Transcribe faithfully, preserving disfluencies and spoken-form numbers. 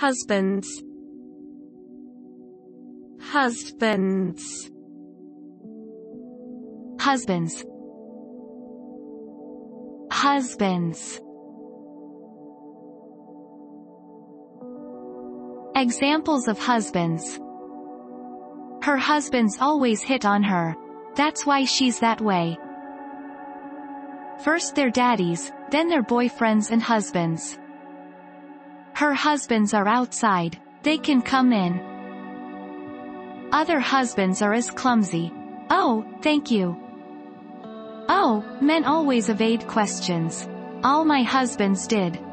husbands, husbands, husbands, husbands. Examples of husbands. Her husband's always hit on her. That's why she's that way. First they're daddies, then they're boyfriends and husbands. Her husbands are outside. They can come in. Other husbands are as clumsy. Oh, thank you. Oh, men always evade questions. All my husbands did.